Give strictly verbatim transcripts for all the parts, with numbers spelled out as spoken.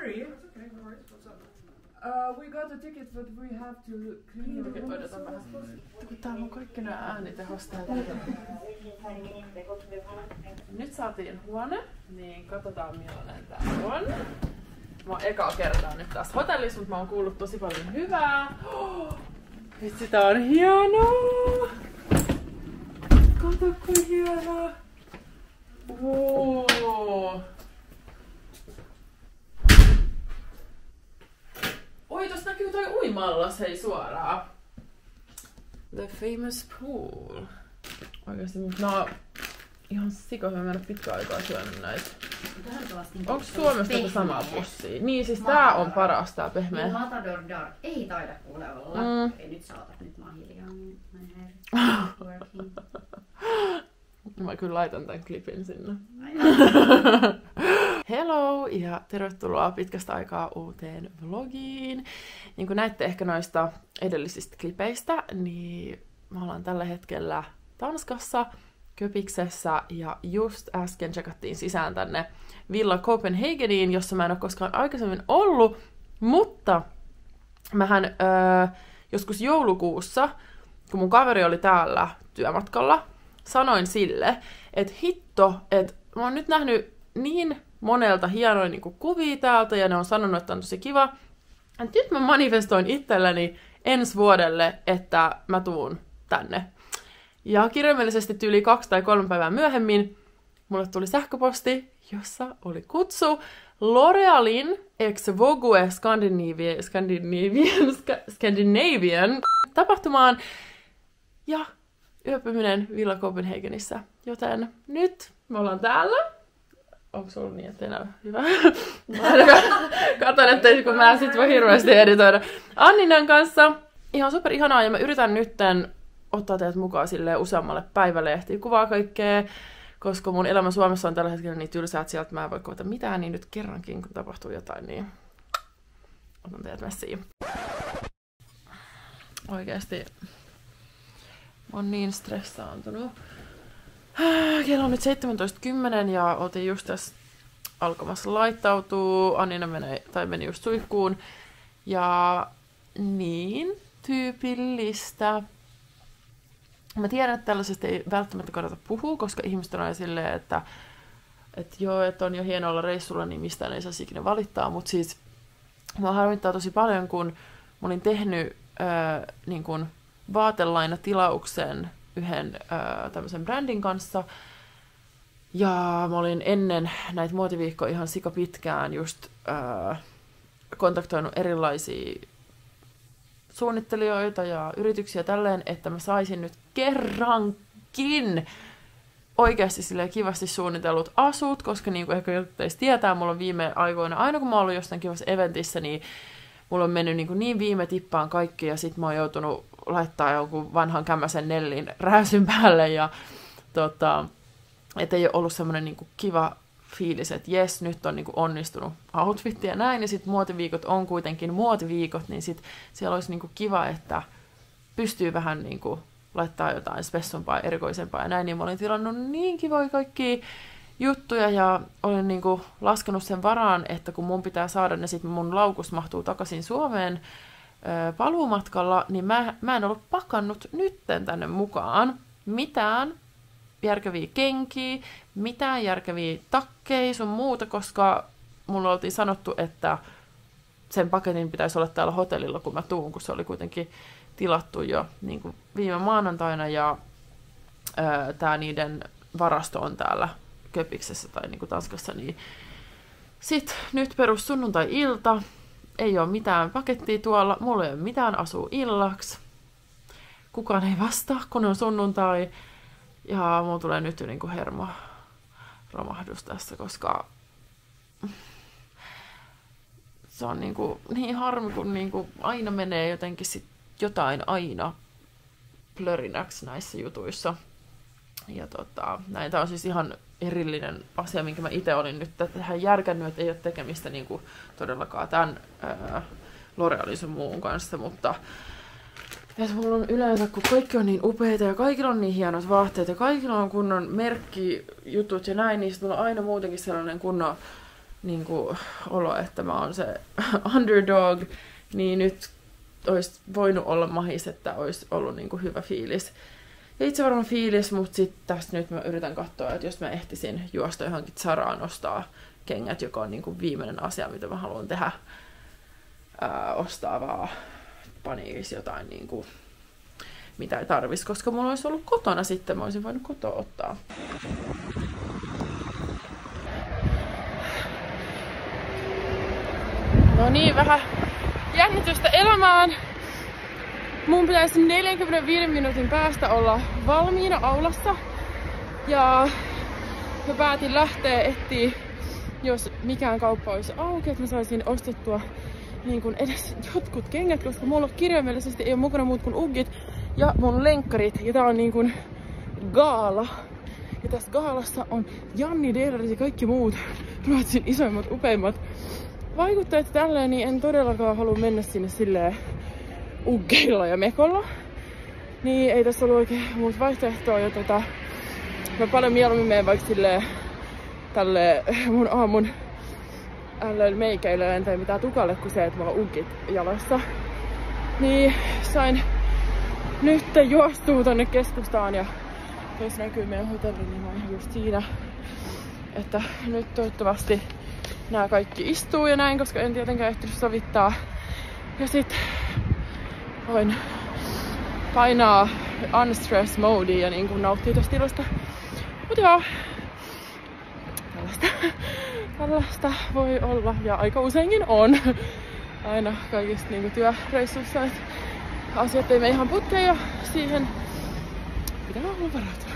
Sorry. It's okay, no worries. What's up? Uh, we got a ticket, but we have to clean the room as soon as possible. Tää on kaikki nää äänitehosteet. Nyt saatiin huone, niin katsotaan millainen tää on. Mä oon ekaa kertaa nyt tässä hotellissa, mutta mä oon kuullut tosi paljon hyvää. Oh, vitsi, tää on hienoa! Kato kuin hienoa! Oh. Oi, tossa näkyy toi uimallas, hei suoraan. The famous pool. Oikeesti, mutta no ihan sikohyvä, mä en oo pitkään aikaa syönyt näitä. Onko Suomessa tätä samaa pussia? Niin, siis Matador. Tää on paras, tää pehmeä. Niin, Matador Dark. Ei taida kuule olla. Mm. Ei nyt saata, nyt mä oon hiljaa. Mä kyllä laitan tän klipin sinne. Hello ja tervetuloa pitkästä aikaa uuteen vlogiin. Niin kuin näette ehkä noista edellisistä klipeistä, niin me ollaan tällä hetkellä Tanskassa, Köpiksessä ja just äsken checkattiin sisään tänne Villa Copenhageniin, jossa mä en ole koskaan aikaisemmin ollut, mutta mähän öö, joskus joulukuussa, kun mun kaveri oli täällä työmatkalla, sanoin sille, että hitto, että mä oon nyt nähnyt niin monelta hienoja niin kuin kuvia täältä ja ne on sanonut, että on tosi kiva. Et nyt mä manifestoin itselleni ensi vuodelle, että mä tuun tänne. Ja kirjaimellisesti tyyli kaksi tai kolme päivää myöhemmin mulle tuli sähköposti, jossa oli kutsu L'Orealin ex Vogue Scandinavian, Scandinavian, Scandinavian tapahtumaan ja yöpyminen Villa Copenhagenissä. Joten nyt me ollaan täällä. Onko se ollut niin, ettei näy hyvä? Katon, ettei kun mä sit voi hirveästi editoida. Anninan kanssa. Ihan super ihanaa ja mä yritän nytten ottaa teidät mukaan silleen useammalle päivälle. Ehtii kuvaa kaikkea, koska mun elämä Suomessa on tällä hetkellä niin tylsää, että sieltä mä en voi koota mitään, niin nyt kerrankin kun tapahtuu jotain, niin otan teidät messiin. Oikeesti mä oon niin stressaantunut. Kello on nyt seitsemäntoista kymmenen ja oltiin just tässä alkamassa laittautua. Annina meni, tai meni just suihkuun. Ja niin tyypillistä. Mä tiedän, että tällaisesta ei välttämättä kannata puhua, koska ihmiset on aina silleen, että, että joo, että on jo hienoa olla reissulla, niin mistään ei saisi ikinä valittaa. Mutta siis mua harmittaa tosi paljon, kun mä olin tehnyt ää, niin kun vaatelainatilauksen yhden ää, tämmöisen brändin kanssa. Ja mä olin ennen näitä muotiviikkoja ihan sika pitkään just ää, kontaktoinut erilaisia suunnittelijoita ja yrityksiä tälleen, että mä saisin nyt kerrankin oikeasti silleen kivasti suunnitellut asut, koska niin kuin ehkä jotkut teistä tietää, mulla on viime aikoina, aina kun mä oon ollut jostain kivassa eventissä, niin mulla on mennyt niin, niin viime tippaan kaikki ja sit mä oon joutunut laittaa jonkun vanhan kämmäsen Nellin rääsyn päälle ja tota, et ei ole ollut semmoinen niin kiva fiilis, että jes, nyt on niin kuin onnistunut outfitti ja näin, ja sitten muotiviikot on kuitenkin muotiviikot, niin sit siellä olisi niin kuin kiva, että pystyy vähän niin kuin laittaa jotain spessumpaa ja erikoisempaa ja näin, niin mä olin tilannut niin kivoja kaikkia juttuja ja olin niin kuin laskenut sen varaan, että kun mun pitää saada ne sitten mun laukus mahtuu takaisin Suomeen ö, paluumatkalla, niin mä, mä en ollut pakannut nytten tänne mukaan mitään järkeviä kenkiä, mitään järkeviä takkeja sun muuta, koska mulla oltiin sanottu, että sen paketin pitäisi olla täällä hotellilla, kun mä tuun, kun se oli kuitenkin tilattu jo niin kuin viime maanantaina, ja ää, tää niiden varasto on täällä Köpiksessä tai niin kuin Tanskassa, niin sit nyt perus sunnuntai-ilta, ei ole mitään pakettia tuolla, mulla ei ole mitään asuu illaksi, kukaan ei vastaa, kun on sunnuntai, ja mulla tulee nyt niin kuin hermo romahdus tässä, koska se on niin, kuin, niin harmi, kun niin kuin aina menee jotenkin sit jotain aina plörinäksi näissä jutuissa. Ja tota, näin, tää on siis ihan erillinen asia, minkä mä itse olin nyt tähän järkännyt, että ei ole tekemistä niin kuin todellakaan tämän ää, L'Orealin sun muun kanssa, mutta että mulla on yleensä, kun kaikki on niin upeita ja kaikilla on niin hienot vaatteet ja kaikilla on kunnon merkkijutut ja näin, niin mulla on aina muutenkin sellainen kunnon niinku, olo, että mä oon se underdog, niin nyt olisi voinut olla mahis, että olisi ollut niinku hyvä fiilis. Ja itse varmaan fiilis, mutta sitten tästä nyt mä yritän katsoa, että jos mä ehtisin juosta johonkin Zaraan ostaa kengät, joka on niinku viimeinen asia, mitä mä haluan tehdä. Ää, ostaa vaan paniikissa jotain, niinku, mitä ei tarvitsisi, koska mulla olisi ollut kotona sitten, mä olisin voinut kotoa ottaa. No niin, vähän jännitystä elämään. Mun pitäisi neljänkymmenenviiden minuutin päästä olla valmiina aulassa. Ja mä päätin lähteä etsiä, jos mikään kauppa olisi auki, että mä saisin ostettua niin kuin edes jotkut kengät, koska mulla kirjaimellisesti ei ole mukana muut kuin uggit ja mun lenkkarit. Ja tää on niin kuin gaala. Ja tässä gaalassa on Janni Deelers ja kaikki muut Ruotsin isoimmat, upeimmat vaikuttajat tälleen, niin en todellakaan halua mennä sinne silleen uggeilla ja mekolla. Niin ei tässä ollut oikein muuta vaihtoehtoa, ja tota, mä paljon mieluummin menen vaikka silleen tälleen mun aamun ällöillä meikeillä en tee mitään tukalle kuin se, että mulla on uggit jalassa. Niin sain nyt juostua tonne keskustaan ja jos näkyy meidän hotelli, niin mä oon just siinä, että nyt toivottavasti nämä kaikki istuu ja näin, koska en tietenkään ehtinyt sovittaa. Ja sit voin painaa unstress modea ja niin kuin nauttia tästä tilasta. Mut joo, tällaista, tällaista voi olla ja aika useinkin on aina kaikista niin kuin työreissuissa, että asiat ei mene ihan putkeen ja siihen pitää olla varautunut.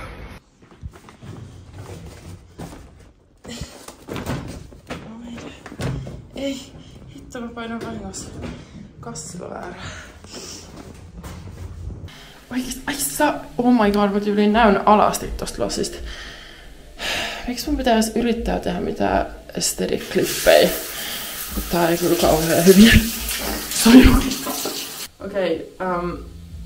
Ei, hitto mä painan vahingossa kassilla väärää. Oikeesti, ai sä, oh my god, mä tyyliin näyn alasti tosta lossista. Miksi mun pitäis yrittää tehdä mitään aesthetic-klippejä? Kun tää ei kyllä kauhean hyviä. Sori. Okei, okay, um...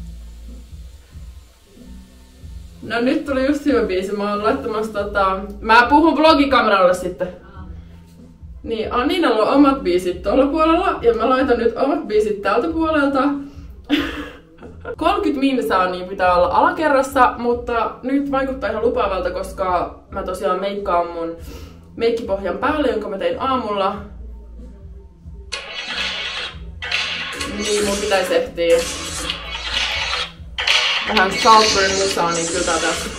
no nyt tuli just hyvä biisi. Mä oon laittamassa tota... Mä puhun vlogikameralle sitten. Niin, Aninalla on omat biisit tuolla puolella ja mä laitan nyt omat biisit tältä puolelta. kolmekymmentä minsaa niin pitää olla alakerrassa, mutta nyt vaikuttaa ihan lupaavalta, koska mä tosiaan meikkaan mun meikkipohjan päälle, jonka mä tein aamulla. Niin mun pitäisi ehtiä vähän Saltburn musaa, niin kyllä tää tässä.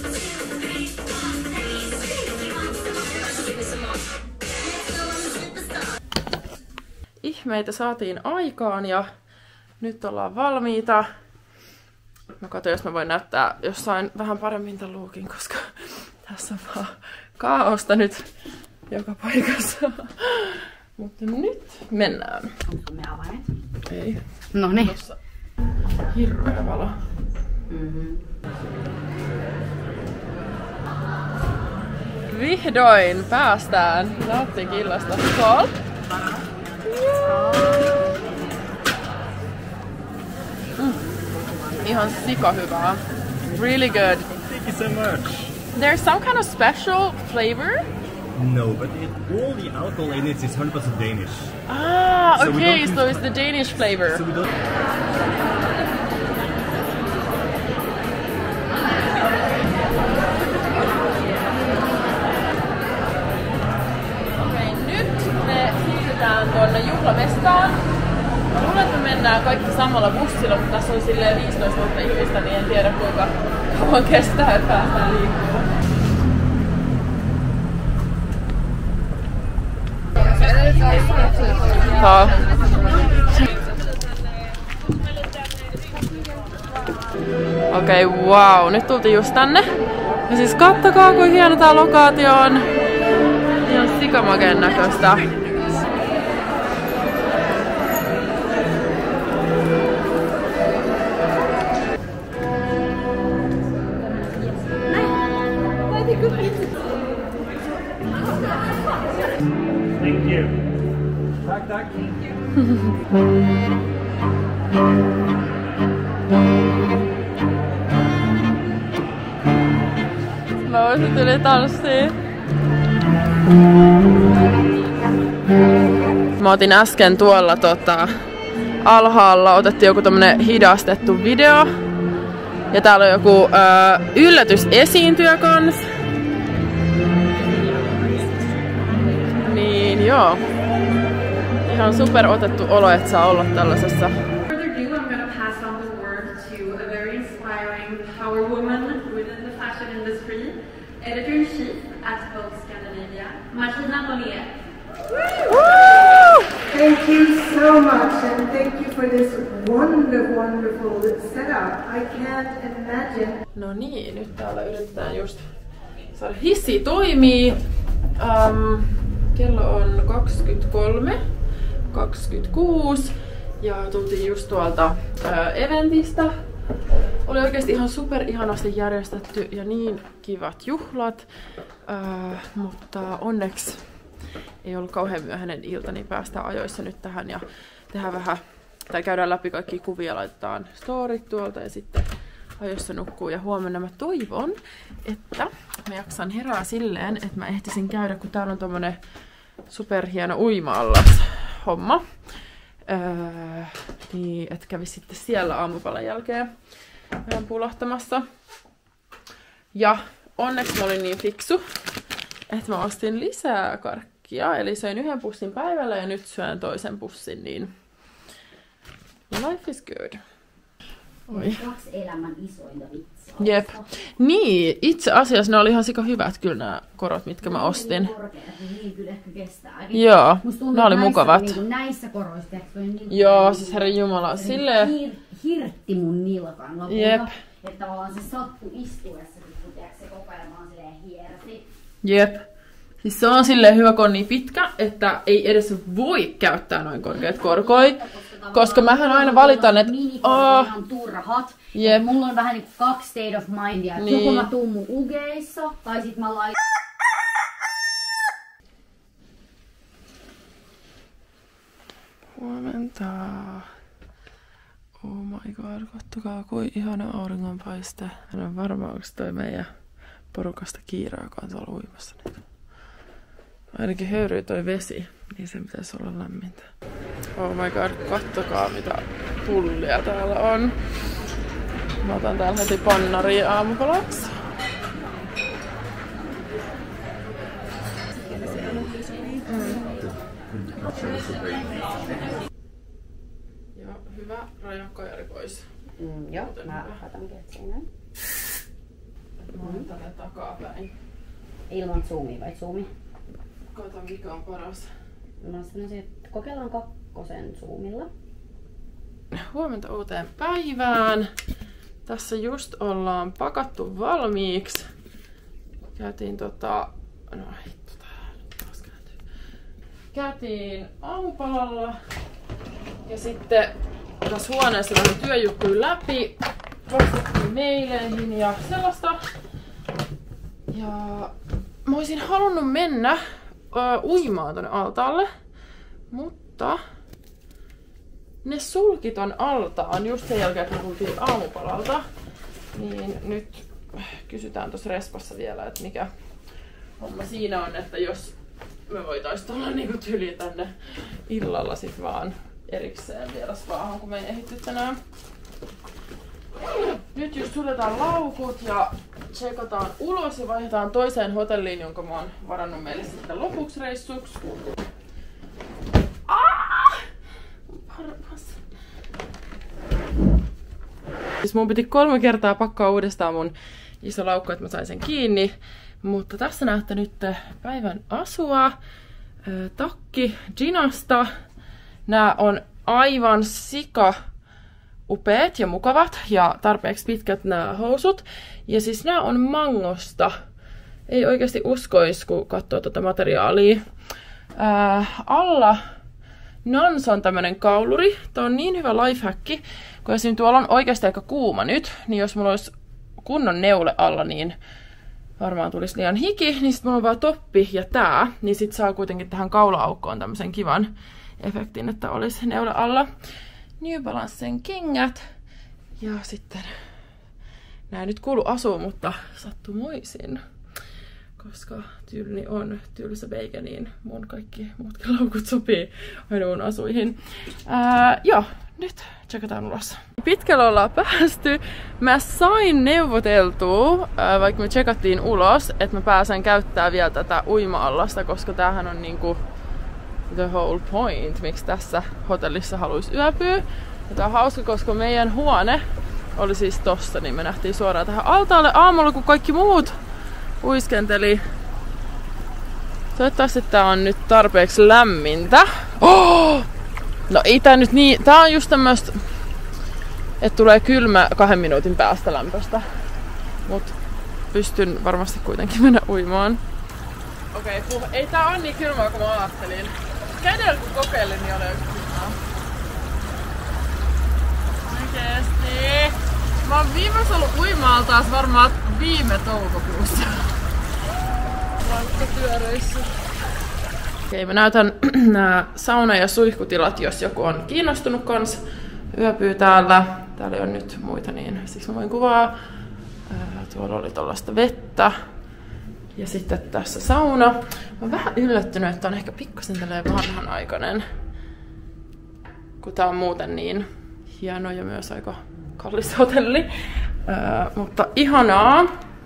Ihmeitä saatiin aikaan ja nyt ollaan valmiita. Mä katson, jos mä voin näyttää jossain vähän paremmin tämän lookin, koska tässä on vaan kaaosta nyt joka paikassa. Mutta nyt mennään. Onko me avaimet? Ei. Noniin. Tossa hirveä valo. Mm-hmm. Vihdoin päästään nauttikillasta. Skål! Mm. Ihan sika hyvää. Really good. Thank you so much. There's some kind of special flavor? No, but it, all the alcohol in it is one hundred percent Danish. Ah, So we okay, don't so use- it's the Danish flavor. So we don't... Okei, nyt me siirrytään tuonne juhlamestaan. Mä luulen, että me mennään kaikki samalla bussilla, mutta tässä on silleen viisitoista vuotta ihmistä, niin en tiedä kuinka kauan kestää, että päästään liikkumaan. Ja. Okei, okay, wow. Nyt tultiin just tänne. Ja siis kattokaa, kuin hieno tää lokaatio on. Ihan sikamaken näköistä. Thank you. Tack, tack. Mä voisin tuli tanssiin. Mä otin äsken tuolla tota, alhaalla, otettiin joku tämmönen hidastettu video. Ja täällä on joku ö, yllätysesiintyjä kans. Niin joo. Ihan super otettu olo, että saa olla tällaisessa. Editor-in-Chief at Vogue Scandinavia, Martina Bonnier. Thank you so much, and thank you for this wonderful, wonderful setup. I can't imagine. No niin, nyt täällä yritetään just saada hissi toimii. Um, kello on kaksikymmentäkolme kaksikymmentäkuusi ja tultiin just tuolta ää, eventistä. Oli oikeesti ihan super ihanasti järjestetty ja niin kivat juhlat, ää, mutta onneksi ei ollut kauhean myöhäinen ilta, niin päästään ajoissa nyt tähän ja tehdään vähän, tai käydään läpi kaikki kuvia, laitetaan storit tuolta ja sitten ajoissa nukkuu. Ja huomenna mä toivon, että mä jaksan herää silleen, että mä ehtisin käydä, kun täällä on tommonen superhieno uima-allas homma. Öö, niin, että kävis sitten siellä aamupalan jälkeen vähän pulahtamassa. Ja onneksi mä olin niin fiksu, että mä ostin lisää karkkia. Eli söin yhden pussin päivällä ja nyt syön toisen pussin, niin life is good. Oi. Kaksi elämän isointa vitsaa. Jep. Niin, itse asiassa ne oli ihan sika hyvät kyllä nämä korot, mitkä mä ostin. Niin korkeat, niin kyllä ehkä kestää. Joo, tuntuu, ne oli näissä, mukavat. Niin näissä koroissa niin joo, siis herran jumala, silleen... Hir, hirtti mun nilkan lopulta. Jep. Että tavallaan se sattui istuessa, kun se koko ajan vaan silleen hiersi. Jep. Siis se on silleen hyvä, kun on niin pitkä, että ei edes voi käyttää noin korkeat korkoja. Koska mähän aina valitan, että minikorot on turhat. Jep. Mulla on vähän niinku kaksi state of mindia. Niin. Joko mä tuun mun ugeissa, tai sit mä laitan... Huomenta. Oh my god, kattokaa kuin ihana auringonpaiste. En ole varma, onko toi meidän porukasta Kiira, joka on tuolla uimassa nyt. Ainakin höyryy toi vesi, niin sen pitäisi olla lämmintä. Oh my god, kattokaa mitä pullia täällä on. Mä otan täällä heti pannaria aamupalaksi. Mm. Ja hyvä rajakajari pois. Mm, joo, mä laitan ketseen näin. Mä otan tänne takapäin. Ilman zoomia vai zoomi? Kato mikä on paras. Mä sanoisin, että kokeillaan kakkosen zoomilla. Huomenta uuteen päivään. Tässä just ollaan pakattu valmiiksi. Käytiin tota... No hitto tää taas kääntyy. Käytiin aamupalalla. Ja sitten tässä huoneessa vähän työjuttuja läpi. Vastattiin meileihin ja sellaista. Ja mä olisin halunnut mennä uh, uimaan tonne altaalle. Mutta ne sulki ton altaan just sen jälkeen, kun tultiin aamupalalta. Niin nyt kysytään tuossa respassa vielä, että mikä homma siinä on, että jos me voitais tulla niinku tyli tänne illalla sit vaan erikseen vierasvaahan, kun me ei ehitty tänään. Nyt just suljetaan laukut ja tsekataan ulos ja vaihdetaan toiseen hotelliin, jonka mä oon varannut meille sitten lopuksi reissuksi. Ah! Siis mun piti kolme kertaa pakkaa uudestaan mun iso laukku, että mä sain sen kiinni. Mutta tässä näette nyt päivän asua. Takki Ginasta. Nää on aivan sika upeat ja mukavat ja tarpeeksi pitkät nämä housut. Ja siis nämä on mangosta. Ei oikeasti uskois, kun katsoo tätä materiaalia. Ää, alla Nans on tämmönen kauluri. Tää on niin hyvä lifehacki, kun esim. Tuolla on oikeasti aika kuuma nyt, niin jos mulla olisi kunnon neule alla, niin varmaan tulisi liian hiki, niin sit mulla on vaan toppi ja tää, niin sit saa kuitenkin tähän kaula-aukkoon tämmösen kivan efektin, että olisi neule alla. New Balancen kengät. Ja sitten nää nyt kuulu asuu, mutta sattumoisin koska tyylini on tylsä beikä, niin mun kaikki muutkin laukut sopii aina mun asuihin. Ää, joo, nyt tsekataan ulos. Pitkällä ollaan päästy. Mä sain neuvoteltua, ää, vaikka me tsekattiin ulos, että mä pääsen käyttämään vielä tätä uima-allasta, koska tämähän on niinku the whole point, miksi tässä hotellissa haluaisi yöpyä. Ja tää on hauska, koska meidän huone oli siis tossa, niin me nähtiin suoraan tähän altaalle aamulla, kun kaikki muut uiskenteli. Toivottavasti tää on nyt tarpeeksi lämmintä. Oh! No ei tää nyt niin, tää on just tämmöstä, että tulee kylmä kahden minuutin päästä lämpöstä. Mut pystyn varmasti kuitenkin mennä uimaan. Okei, okay, ei tää on niin kylmää kuin mä ajattelin. Kädellä kun kokeilin, niin oli oikein kylmää. Oikeesti. Mä oon viimeis ollut uimaalla taas varmaan viime toukokuussa. Vaikka työreissä. Okei, mä näytän nämä sauna- ja suihkutilat, jos joku on kiinnostunut kans yöpyy täällä. Täällä on nyt muita, niin siksi mä voin kuvaa. Ää, tuolla oli tollaista vettä. Ja sitten tässä sauna. Mä oon vähän yllättynyt, että on ehkä pikkasen tälleen vanhanaikainen. Kun tää on muuten niin hieno ja myös aika kallis hotelli. Ää, mutta ihanaa.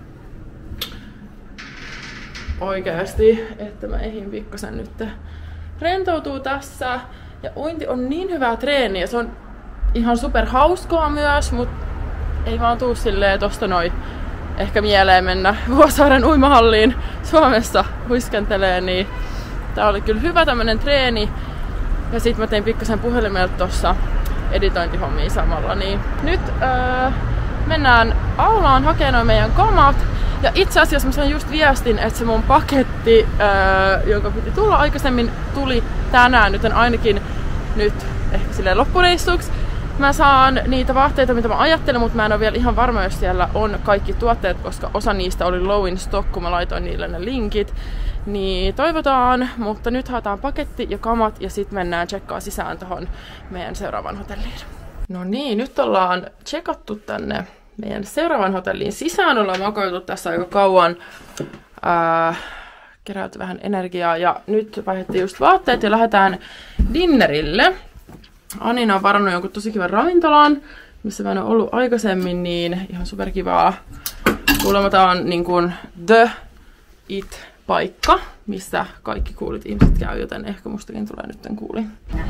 Oikeasti, että mä ehdin pikkasen nyt rentoutuu tässä. Ja uinti on niin hyvää treeniä. Se on ihan super hauskaa myös, mutta ei vaan tuu silleen tosta noin ehkä mieleen mennä Vuosaaren uimahalliin Suomessa huiskentelee, niin tää oli kyllä hyvä tämmönen treeni. Ja sit mä tein pikkasen puhelimelta tossa editointihommia samalla, niin nyt öö, mennään aulaan hakemaan meidän kamat. Ja itse asiassa mä sain just viestin, että se mun paketti, öö, jonka piti tulla aikaisemmin, tuli tänään, nyt ainakin nyt ehkä silleen loppureissuksi. Mä saan niitä vaatteita, mitä mä ajattelen, mutta mä en ole vielä ihan varma, jos siellä on kaikki tuotteet, koska osa niistä oli low in stock, kun mä laitoin niille ne linkit. Niin toivotaan, mutta nyt haetaan paketti ja kamat ja sitten mennään tsekkaa sisään tohon meidän seuraavan hotelliin. No niin, nyt ollaan tsekattu tänne meidän seuraavan hotellin sisään. Ollaan makoiltu tässä aika kauan, ää, keräilty vähän energiaa ja nyt vaihdettiin just vaatteet ja lähdetään dinnerille. Anina on varannut jonkun tosi kivan ravintolan, missä mä en ole ollut aikaisemmin, niin ihan superkivaa. Kuulemma tää on niin kuin the it-paikka, missä kaikki kuulit ihmiset käy, joten ehkä mustakin tulee nytten kuuli.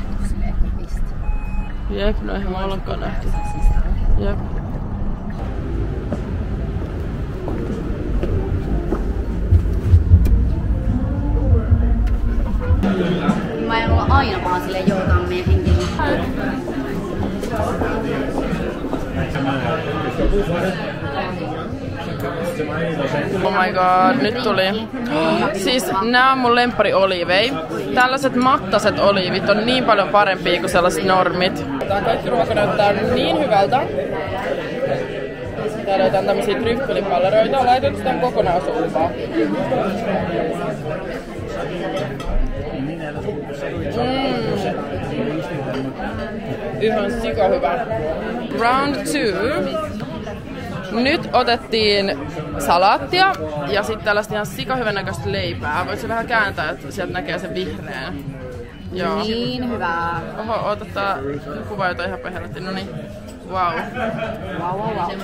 Jep, no eihän mä ollenkaan nähty. Jep. Mä en ole aina vaan silleen joutaan meidän henkilöön. Oh my god, nyt tuli. Oh, siis nää on mun lemppari olivei. Tällaiset mattaset olivit on niin paljon parempia kuin sellaiset normit. Tää kaikki ruoka näyttää niin hyvältä. Täällä on tämmösiä tryffylipalleroita. Laitettu tämän kokonaan suumpaan. Mm. Ihan sika hyvä. Round two. Nyt otettiin salaattia ja sitten tällaista ihan sika hyvän näköistä leipää. Voit se vähän kääntää, että sieltä näkee sen vihreän. Joo. Niin hyvää. Oho, otetaan kuva jotain ihan pehelletti. No niin. Wow. Wow, wow, wow.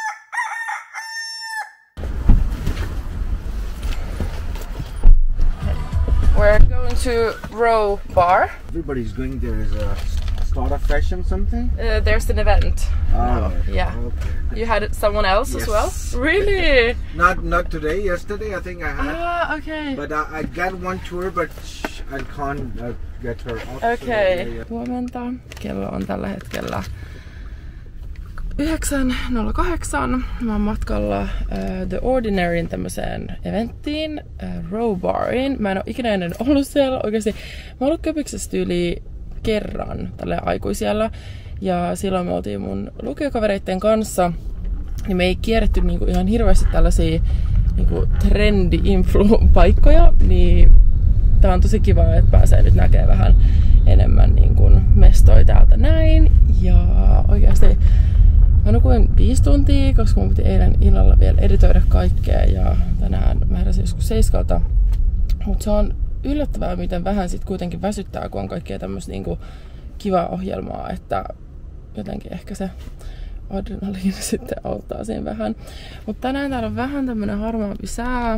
We're going to Row Bar. Everybody's going there. Is a start of fashion something? Uh, there's an event. Oh, yeah. Okay. You had someone else Yes. as well? Really? Not not today. Yesterday I think I had. Ah, okay. But I, I got one tour, but I can't uh, get her off. Okei. So, yeah. Huomenta. Kello on tällä hetkellä yhdeksän nolla kahdeksan. Mä oon matkalla uh, The Ordinaryn tämmöiseen eventtiin, uh, Row Bariin. Mä en oo ikinä ennen ollut siellä oikeesti. Mä oon ollut Köpiksessä tyyliin kerran tällä aikuisiellä. Ja silloin me oltiin mun lukiokavereitten kanssa. Niin me ei kierretty niinku ihan hirveästi tällaisia niinku trendi-influ-paikkoja. Niin tää on tosi kiva, että pääsee nyt näkemään vähän enemmän niinku mestoja täältä näin. Ja oikeasti Mä nukuin viisi tuntia, koska mun piti eilen illalla vielä editoida kaikkea ja tänään mä heräsin joskus seiskalta. Mut se on yllättävää, miten vähän sit kuitenkin väsyttää, kun on kaikkea tämmöistä niinku kivaa ohjelmaa, että jotenkin ehkä se adrenaliini sitten auttaa siinä vähän. Mutta tänään täällä on vähän tämmönen harmaampi sää.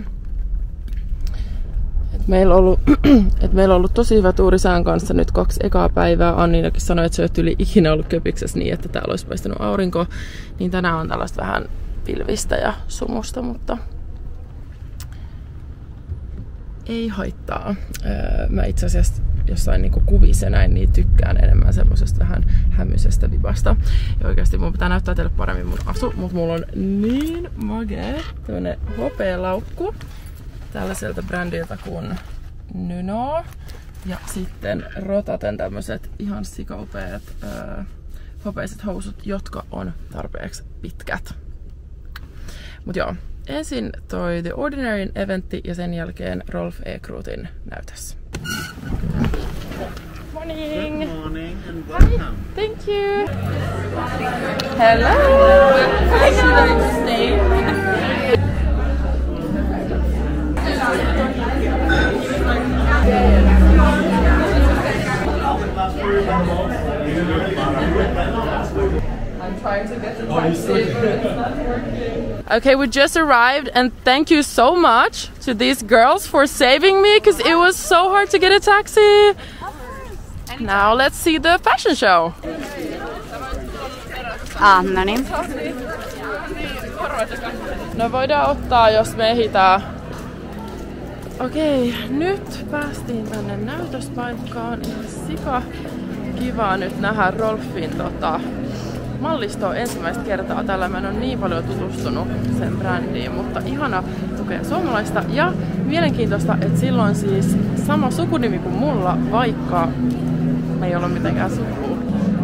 Et meillä, on ollut, et meillä on ollut tosi hyvä tuuri sään kanssa nyt kaksi ekaa päivää. Anniinakin sanoi, että se ei ole ikinä ollut köpiksessä niin, että täällä olisi paistanut aurinko. Niin tänään on tällaista vähän pilvistä ja sumusta, mutta ei haittaa. Öö, mä itse asiassa jossain niinku kuvissa näin, niin tykkään enemmän semmosesta vähän hämyisestä vipasta. Ja oikeasti mun pitää näyttää teille paremmin mun asu, mutta mulla on niin magee tämmönen hopealaukku tällaiselta brändiltä kuin Nuno. Ja sitten Rotaten tämmöset ihan sikaupeat öö, hopeiset housut, jotka on tarpeeksi pitkät. Mut joo. Ensin toi The Ordinaryn eventti ja sen jälkeen Rolf Ekrootin näytös. Morning! Good morning and welcome. Hi. Thank you! Hello! Hi, I'm trying to get the taxi, but it's not working. Okay, we just arrived and thank you so much to these girls for saving me because it was so hard to get a taxi. Now let's see the fashion show. Ah, no niin. No voidaan ottaa, jos me ehditään. Okei, nyt päästiin tänne näytöspaikkaan. Ihan sika kiva nyt nähdä Rolfin tota, mallistoa ensimmäistä kertaa. Täällä mä en ole niin paljon tutustunut sen brändiin, mutta ihana tukea suomalaista. Ja mielenkiintoista, että silloin siis sama sukunimi kuin mulla, vaikka me ei ole mitenkään sukua.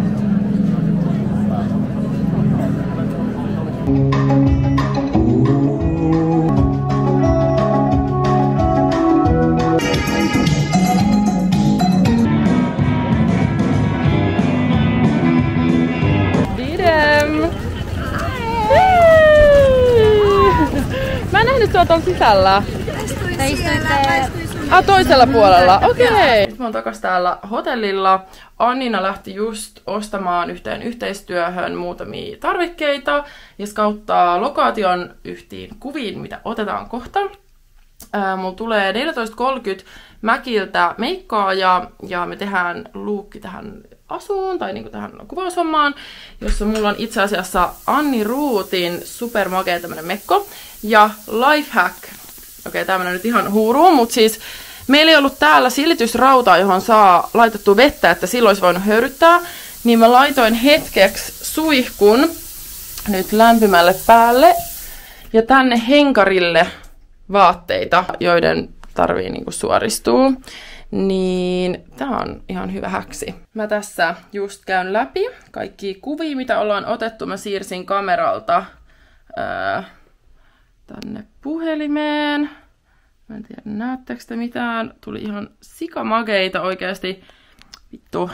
Mä en nähnyt tuota sisällä. Ah, toisella puolella. Okei. Okay. Nyt mä oon takas täällä hotellilla. Annina lähti just ostamaan yhteen yhteistyöhön muutamia tarvikkeita ja skauttaa lokaation yhtiin kuviin, mitä otetaan kohta. Ää, mulla tulee neljätoista kolmekymmentä Mäkiltä meikkaa ja, ja me tehdään luukki tähän asuun tai niinku tähän kuvaushommaan, jossa mulla on itse asiassa Anni Ruutin supermakea tämmönen mekko ja lifehack. Okei, tää menee nyt ihan huuruun, mutta siis meillä ei ollut täällä silitysrautaa, johon saa laitettua vettä, että silloin olisi voinut höyryttää, niin mä laitoin hetkeksi suihkun nyt lämpimälle päälle ja tänne henkarille vaatteita, joiden tarvii niinku suoristua. Niin tää on ihan hyvä häksi. Mä tässä just käyn läpi kaikki kuvia, mitä ollaan otettu. Mä siirsin kameralta ää, tänne puhelimeen. Mä en tiedä, näettekö te mitään. Tuli ihan sikamageita oikeasti. Vittu.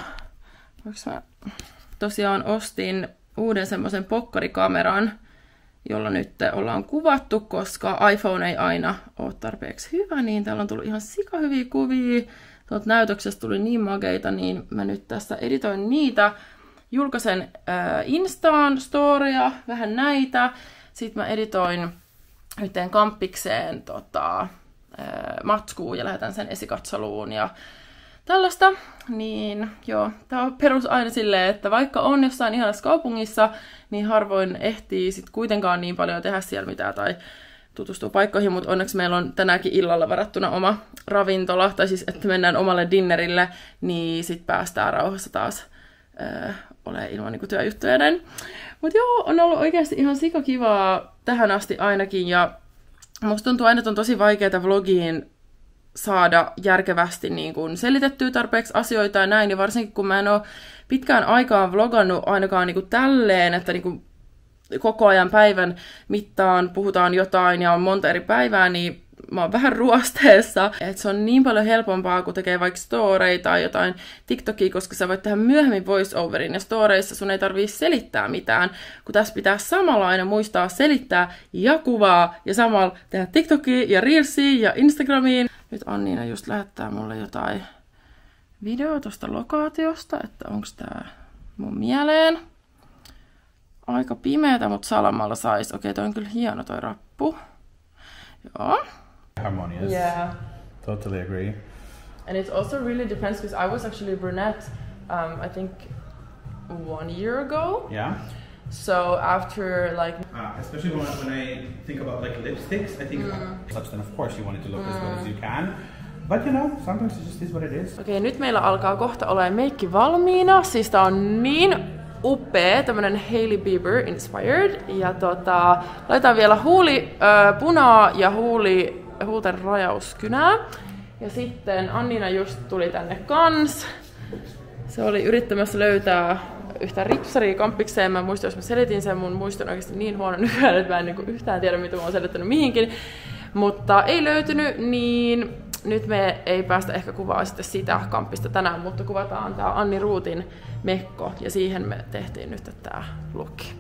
Mä tosiaan ostin uuden semmosen pokkarikameran, jolla nyt ollaan kuvattu, koska iPhone ei aina ole tarpeeksi hyvä, niin täällä on tullut ihan sika hyviä kuvia. Tuolta näytöksestä tuli niin mageita, niin mä nyt tässä editoin niitä. Julkaisen äh, Instaan storia, vähän näitä. Sitten mä editoin yhteen kampikseen tota, äh, matskuun ja lähetän sen esikatsoluun ja tällaista. Niin joo, tää on perus aina silleen, että vaikka on jossain ihanassa kaupungissa, niin harvoin ehtii sit kuitenkaan niin paljon tehdä siellä mitään tai tutustua paikkoihin, mutta onneksi meillä on tänäänkin illalla varattuna oma ravintola, tai siis että mennään omalle dinnerille, niin sit päästään rauhassa taas öö, olemaan ilman niinku työjuttuja näin. Mut joo, on ollut oikeasti ihan sikakivaa tähän asti ainakin, ja musta tuntuu aina, että on tosi vaikeaa vlogiin saada järkevästi niin kuin selitettyä tarpeeksi asioita ja näin, ja varsinkin kun mä en ole pitkään aikaan vlogannut ainakaan niin kuin tälleen, että niin kuin koko ajan päivän mittaan puhutaan jotain ja on monta eri päivää, niin mä oon vähän ruosteessa. Että se on niin paljon helpompaa, kun tekee vaikka storeita tai jotain TikTokia, koska sä voit tehdä myöhemmin voice-overin. Ja storeissa sun ei tarvii selittää mitään, kun tässä pitää samalla aina muistaa selittää ja kuvaa ja samalla tehdä TikTokia ja Reelsia ja Instagramiin. Nyt Anniina just lähettää mulle jotain videoa tosta lokaatiosta, että onks tää mun mieleen. Aika pimeätä, mutta salamalla sais. Okei, toi on kyllä hieno toi rappu. Joo. Harmonious. Yeah. Totally agree. And it also really depends because I was actually brunette, um, I think one year ago. Yeah. So after like... Uh, especially when, when I think about like lipsticks, I think mm. such then of course you want it to look mm. as good as you can. But you know, sometimes it just is what it is. Okei, nyt meillä alkaa kohta olemaan meikki valmiina. Siis tää on niin upea, tämmönen Hailey Bieber inspired. Ja tota, laitetaan vielä huuli äh, punaa ja huuli, huulten rajauskynää. Ja sitten Anniina just tuli tänne kans. Se oli yrittämässä löytää yhtä ripsaria kampikseen. Mä muistin, jos mä selitin sen, mun muisto on oikeasti niin huono nykyään, että mä en niinku yhtään tiedä, mitä mä oon selittänyt mihinkin. Mutta ei löytynyt, niin nyt me ei päästä ehkä kuvaa sitten sitä kampista tänään, mutta kuvataan tää Anni Ruutin mekko ja siihen me tehtiin nyt tää lukki.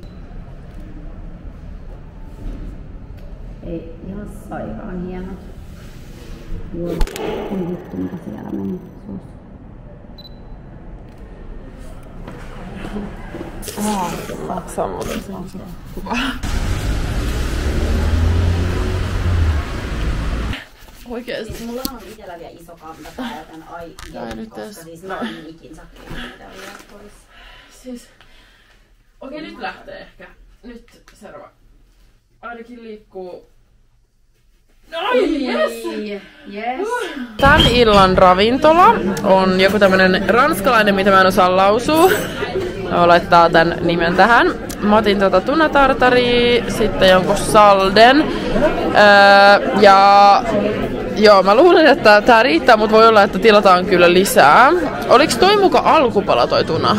Ei ihan sairaan hieno. Joo, on juttu mitä siellä meni suussa. Ah, samoin se on se kuva. Oikeesti. Mulla on itellä vielä iso kanta tää, joten ai Jai, koska nyt siis mä en ikin sakkia mitä vielä pois. Siis... Okei, nyt lähtee ehkä. Nyt seuraava. Ainakin liikkuu... Ai, yes! Yes. Tän illan ravintola on joku tämmönen ranskalainen, mitä mä en osaa lausua. Mä laittaa tän nimen tähän. Mä otin tota tunatartaria, sitten jonkun salden. Öö, ja joo, mä luulen, että tää riittää, mutta voi olla, että tilataan kyllä lisää. Oliks toi muka alkupala toi tuna?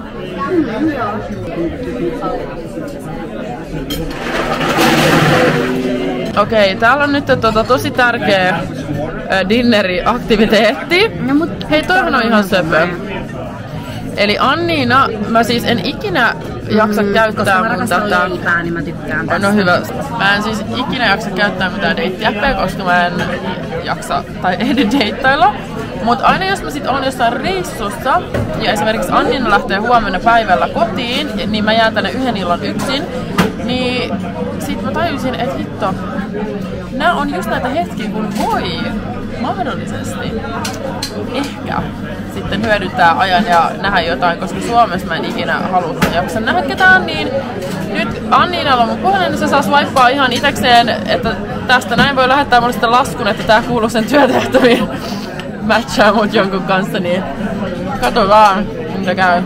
Okei, täällä on nyt tota, tosi tärkeä äh, dinneri-aktiviteetti. No, mut hei, toihan on ihan söpö. Eli Anniina, mä siis en ikinä jaksa mm, käyttää mun tätä... Leipää, niin mä tykkään tästä. No hyvä. Mä en siis ikinä jaksa käyttää mitään deittijäppeä, koska mä en jaksa tai ehdi deittailla. Mut aina jos mä sit on jossain reissussa ja esimerkiksi Anniina lähtee huomenna päivällä kotiin, niin mä jään tänne yhden illan yksin, niin sit mä tajusin, että hitto, nää on just näitä hetkiä, kun voi mahdollisesti ehkä sitten hyödyntää ajan ja nähdä jotain, koska Suomessa mä en ikinä halua jaksa nähdä ketään, niin nyt Anniinalla on mun puhelin, niin se saa swipea ihan itekseen, että tästä näin voi lähettää mulle sitten laskun, että tää kuuluu sen työtehtäviin matchaa mut jonkun kanssa, niin kato vaan, mitä käy.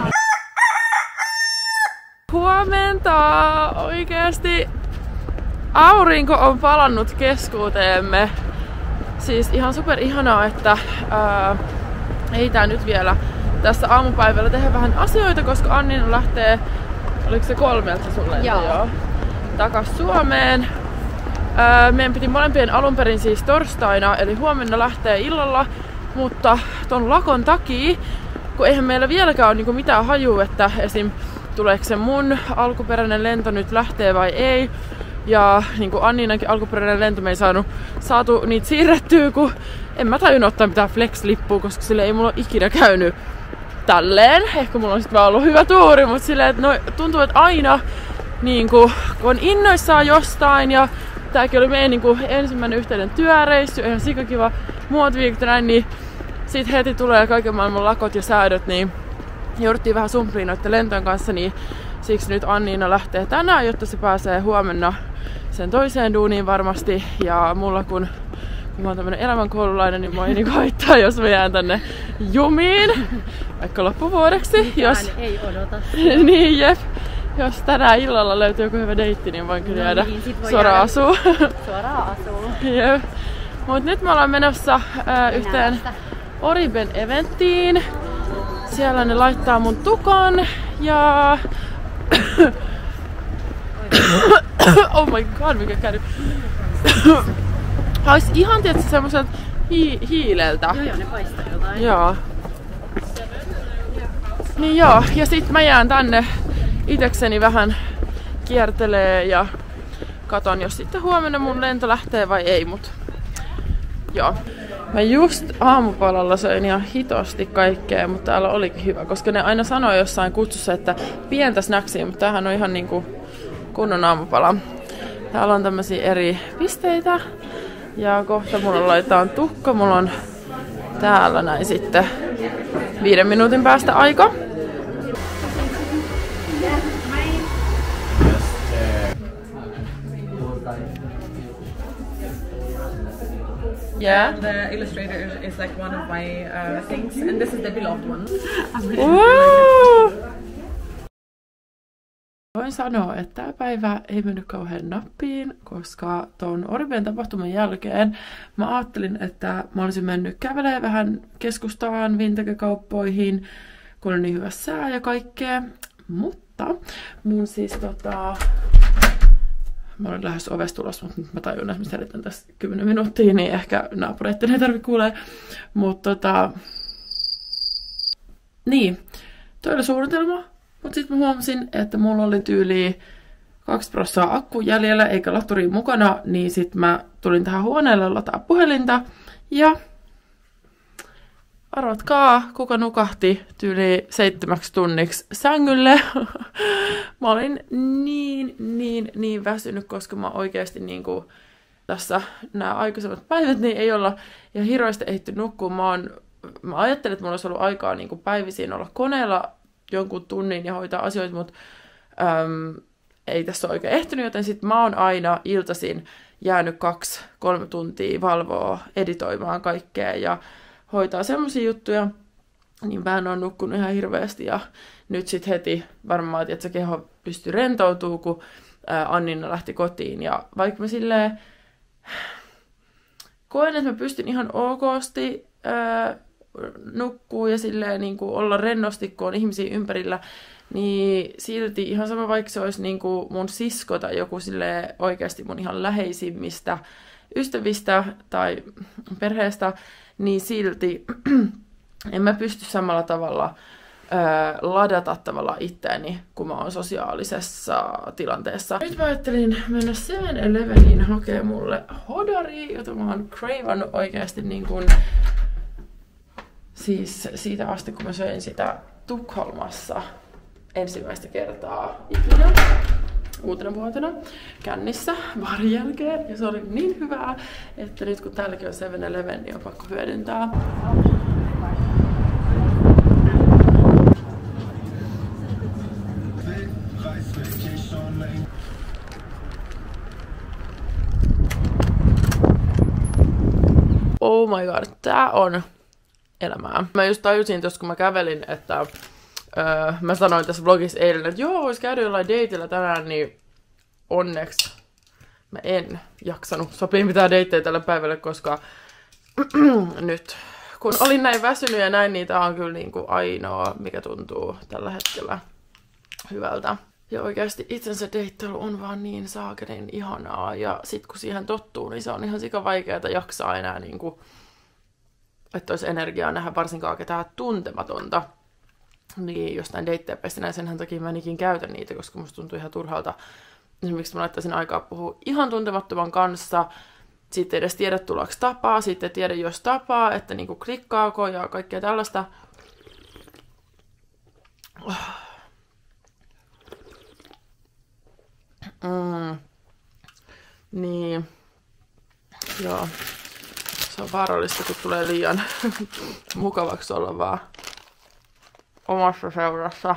Huomenta! Oikeesti aurinko on palannut keskuuteemme. Siis ihan super ihanaa, että ää, ei tää nyt vielä tässä aamupäivällä tehdä vähän asioita, koska Anniina lähtee, oliko se kolmelta sulle? Joo. Joo. Takas Suomeen. Ää, meidän piti molempien alun perin siis torstaina, eli huomenna lähtee illalla, mutta ton lakon takia, kun eihän meillä vieläkään ole niinku mitään hajua, että esim. Tuleeko se mun alkuperäinen lento nyt lähtee vai ei. Ja niin kuin Anniinankin alkuperäinen lento me ei saanut, saatu niitä siirrettyä, kun en mä tajunnut ottaa mitään flex-lippua, koska sille ei mulla ole ikinä käynyt tälleen. Ehkä mulla on sit vaan ollut hyvä tuuri, mutta silleen, että no, tuntuu, että aina niin kuin, kun on innoissaan jostain ja tääkin oli meidän niin kuin, ensimmäinen yhteinen työreissu, ihan sikakiva muotiviikot ja näin, niin sit heti tulee kaiken maailman lakot ja säädöt, niin jouduttiin vähän sumpliin noiden lentojen kanssa, niin siksi nyt Anniina lähtee tänään, jotta se pääsee huomenna sen toiseen duuniin varmasti. Ja mulla kun, kun mä oon tämmönen elämänkoululainen, niin mua ei niinku haittaa, jos mä jään tänne jumiin. Vaikka loppuvuodeksi. Jos... ei odota. Niin, jep. Jos tänään illalla löytyy joku hyvä deitti, niin voin kyllä jäädä niin, suoraan asuu. Suoraan asuu. Jep. Mut nyt me ollaan menossa äh, yhteen Oriben eventtiin. Siellä ne laittaa mun tukan ja... oh my god, mikä käy. Hais ihan tietysti semmoiselta hi hiileltä. Joo joo, ne paistaa jotain. Joo. Niin joo, ja sit mä jään tänne itekseni vähän kiertelee ja katon, jos sitten huomenna mun lento lähtee vai ei, mut joo. Mä just aamupalalla söin ihan hitosti kaikkea, mutta täällä olikin hyvä, koska ne aina sanoo jossain kutsussa, että pientä snacksia, mutta tämähän on ihan niinku kunnon aamupala. Täällä on tämmösiä eri pisteitä ja kohta mulla laitetaan tukka, mulla on täällä näin sitten viiden minuutin päästä aika. Yeah, the illustrator is like one of my uh, things, and this is the beloved one. Wow. Voin sanoa, että tämä päivä ei mennyt kauhean nappiin, koska tuon Oribeen tapahtuman jälkeen mä ajattelin, että mä olisin mennyt kävelemään vähän keskustaan, vintage-kauppoihin, kun on niin hyvä sää ja kaikkea. Mutta mun siis tota... Mä olen lähes ovesta tulossa, mutta nyt mä tajun, että mä selitän tässä kymmenen minuuttia, niin ehkä naapureitten ei tarvitse kuulee. Mutta tota... Niin, toi oli suunnitelma. Mutta sitten mä huomasin, että mulla oli tyyliin kaksi prosenttia akku jäljellä, eikä laturiin mukana, niin sitten mä tulin tähän huoneelle lataa puhelinta. Ja arvatkaa, kuka nukahti tyyli seitsemäksi tunniksi sängylle. Mä olin niin, niin, niin väsynyt, koska mä oikeasti niinku tässä nämä aikaisemmat päivät niin ei olla ja hirveästi ehitty nukkua. Mä, oon, mä ajattelin, että mulla olisi ollut aikaa niinku päivisiin olla koneella jonkun tunnin ja hoitaa asioita, mutta äm, ei tässä ole oikein ehtinyt, joten sit mä oon aina iltaisin jäänyt kaksi, kolme tuntia valvoa, editoimaan kaikkea ja hoitaa semmosia juttuja, niin mä en ole nukkunut ihan hirveästi ja nyt sit heti varmaan, että se keho pystyy rentoutumaan, kun ää, Annina lähti kotiin ja vaikka mä silleen koen, että mä pystyn ihan okosti ää, nukkuu ja silleen niin kuin olla rennosti, kun on ihmisiä ympärillä, niin silti ihan sama vaikka se olisi niin kuin mun sisko tai joku silleen oikeasti mun ihan läheisimmistä ystävistä tai perheestä, niin silti en mä pysty samalla tavalla ää, ladata tavallaan itseäni, kun mä oon sosiaalisessa tilanteessa. Nyt mä ajattelin mennä seven eleveniin hakemaan mulle hodari, jota mä oon cravannut oikeasti niin kuin siis siitä asti, kun mä söin sitä Tukholmassa ensimmäistä kertaa ikinä uutena vuotena kännissä vaarin jälkeen. Ja se oli niin hyvää, että nyt kun täälläkin on seven eleven, niin on pakko hyödyntää. Oh my god, tää on elämää. Mä just tajusin tuossa, kun mä kävelin, että öö, mä sanoin tässä vlogissa eilen, että joo, vois käydä jollain dateilla tänään, niin onneksi mä en jaksanut sopia mitään dateja tällä päivällä, koska nyt kun olin näin väsynyt ja näin, niin tää on kyllä niin kuin ainoa, mikä tuntuu tällä hetkellä hyvältä. Ja oikeasti itsensä deittailu on vaan niin saakelin ihanaa, ja sit kun siihen tottuu, niin se on ihan sika vaikeaa jaksaa enää niinku, että olisi energiaa nähdä varsinkaan ketään tuntematonta. Niin jostain deitteä pestinä, senhän takia mä en ikin käytä niitä, koska musta tuntuu ihan turhalta. Esimerkiksi mä laittaisin aikaa puhua ihan tuntemattoman kanssa, sitten ei edes tiedä tullaanko tapaa, sitten ei tiedä jos tapaa, että niinku klikkaako ja kaikkea tällaista. Mm. Niin. Joo. Se on vaarallista, kun tulee liian mukavaksi olla vaan omassa seurassa.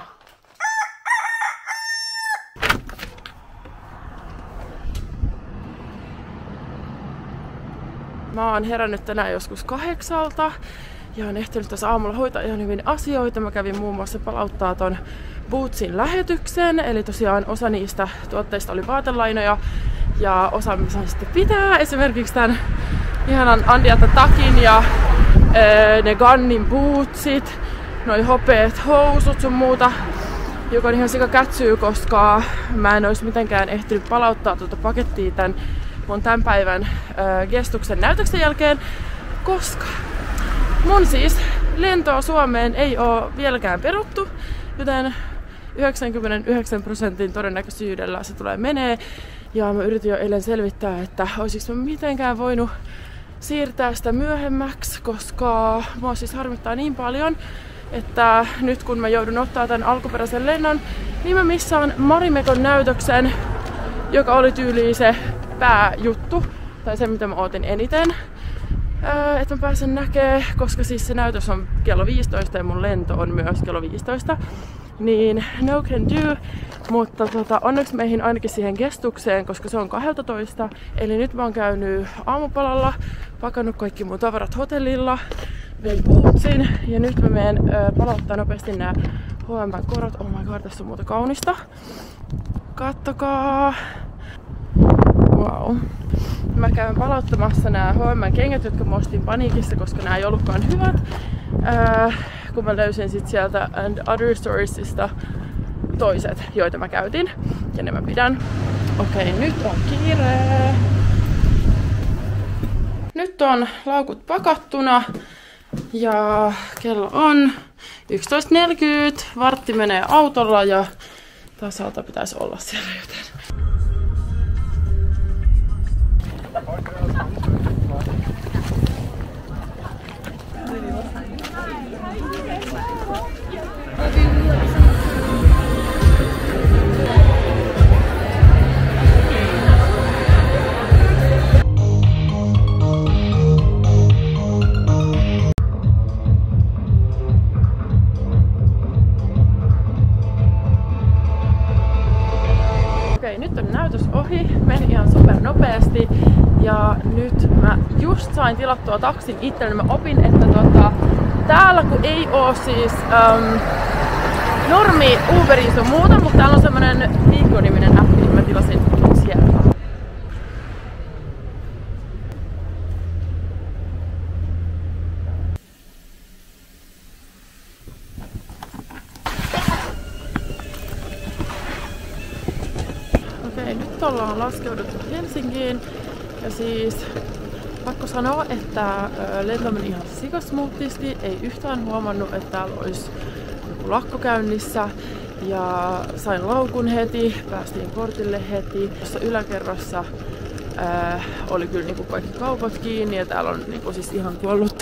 Mä oon herännyt tänään joskus kahdeksalta ja oon ehtinyt tässä aamulla hoitaa ihan hyvin asioita. Mä kävin muun muassa palauttaa ton Bootsin lähetyksen, eli tosiaan osa niistä tuotteista oli vaatelainoja ja osa mä sain sitten pitää. Esimerkiksi tän ihanan Andiata takin ja öö, ne Gunnin bootsit, noi hopeet housut sun muuta, joka on ihan sika kätsyy, koska mä en olisi mitenkään ehtinyt palauttaa tuota pakettia tän mun tämän päivän äh, gestuksen näytöksen jälkeen, koska mun siis lentoa Suomeen ei oo vieläkään peruttu, joten yhdeksänkymmentäyhdeksän prosentin todennäköisyydellä se tulee menee. Ja mä yritin jo eilen selvittää, että olisiko mä mitenkään voinut siirtää sitä myöhemmäksi, koska mua siis harmittaa niin paljon, että nyt kun mä joudun ottaa tämän alkuperäisen lennon, niin mä missaan Marimekon näytöksen, joka oli tyyliin se pääjuttu, tai se mitä mä ootin eniten, öö, että mä pääsen näkee, koska siis se näytös on kello viisitoista ja mun lento on myös kello viisitoista. Niin no can do, mutta tota, onneksi meihin ainakin siihen gestukseen, koska se on kaksitoista. Eli nyt mä oon käynyt aamupalalla, pakannut kaikki mun tavarat hotellilla, vein bootsin ja nyt mä menen ö, palauttaa nopeasti nää H and M-korot. Oh my god, tässä on muuta kaunista. Kattokaa! Wow. Mä käyn palauttamassa nää H and M-kengät, jotka mä ostin paniikissa, koska nää ei ollutkaan hyvät. Öö, kun mä löysin sit sieltä And Other Storiesista toiset, joita mä käytin. Ja ne mä pidän. Okei, okay, nyt on kiire. Nyt on laukut pakattuna. Ja kello on yksitoista neljäkymmentä. Vartti menee autolla ja tasalta pitäisi olla siellä joten. Okei, nyt on näytös ohi, meni ihan super nopeasti ja nyt mä just sain tilattua taksin itselleni. Mä opin, että tota, täällä kun ei oo siis um, normi Uberin sun muuta, mutta täällä on semmonen Viikko-niminen appi, niin mä tilasin sieltä. Okei, nyt ollaan laskeuduttu Helsinkiin ja siis pakko sanoa, että lento meni ihan sikasmuuttisti, ei yhtään huomannut, että täällä olisi joku lakko käynnissä ja sain laukun heti, päästiin portille heti. Tuossa yläkerrassa ää, oli kyllä niinku kaikki kaupat kiinni ja täällä on niinku siis ihan kuollutta,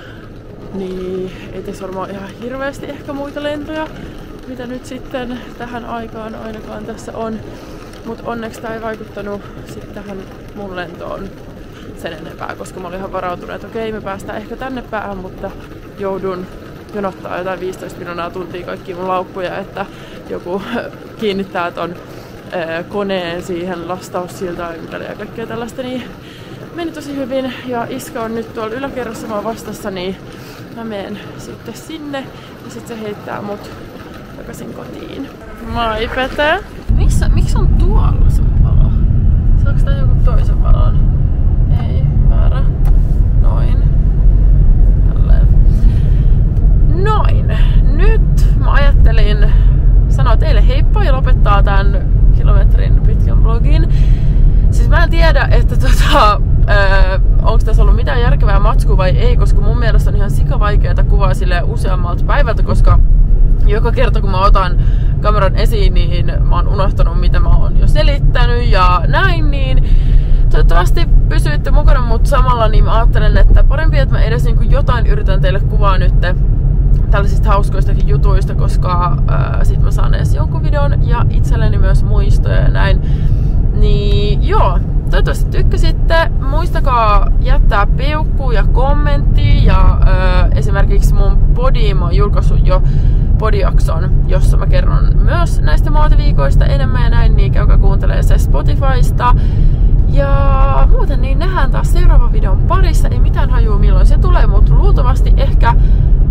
niin ei tässä varmaan ihan hirveästi ehkä muita lentoja, mitä nyt sitten tähän aikaan ainakaan tässä on. Mut onneksi tää ei vaikuttanut sit tähän mun lentoon sen enempää, koska mä olin ihan varautunut, että okei, me päästään ehkä tänne päähän, mutta joudun jonottaa jotain viisitoista miljoonaa tuntia kaikkia mun laukkuja, että joku kiinnittää ton ää, koneen siihen lastaussiltaan ympäri ja kaikkea tällaista, niin meni tosi hyvin. Ja Iska on nyt tuolla yläkerrassa vaan vastassa, niin mä menen sitten sinne ja sitten se heittää mut takaisin kotiin. Moi Pete! Missä, miksi on tuolla se valo? Saanko tää joku toisen valon? Ei, väärä. Noin. Tälleen. Noin. Nyt mä ajattelin sanoa teille heippa ja lopettaa tän kilometrin pitkän vlogin. Siis mä en tiedä, että tota, öö, onko tässä ollut mitään järkevää matskua vai ei, koska mun mielestä on ihan sikavaikeeta kuvaa silleen useammalta päivältä, koska joka kerta kun mä otan kameran esiin, niin mä oon unohtanut mitä mä oon jo selittänyt ja näin, niin toivottavasti pysyitte mukana, mutta samalla niin mä ajattelen, että parempi, että mä edes niin kuin jotain yritän teille kuvaa nyt tällaisista hauskoistakin jutuista, koska ää, sit mä saan edes jonkun videon ja itselleni myös muistoja ja näin. Niin joo, toivottavasti tykkäsitte. Muistakaa jättää peukku ja kommentti ja ää, esimerkiksi mun podi, mä oon julkaissut jo podijakson, jossa mä kerron myös näistä muotiviikoista enemmän ja näin, niin käykää kuuntelemaan se Spotifysta. Ja muuten niin nähdään taas seuraavan videon parissa, ei mitään hajua milloin se tulee, mutta luultavasti ehkä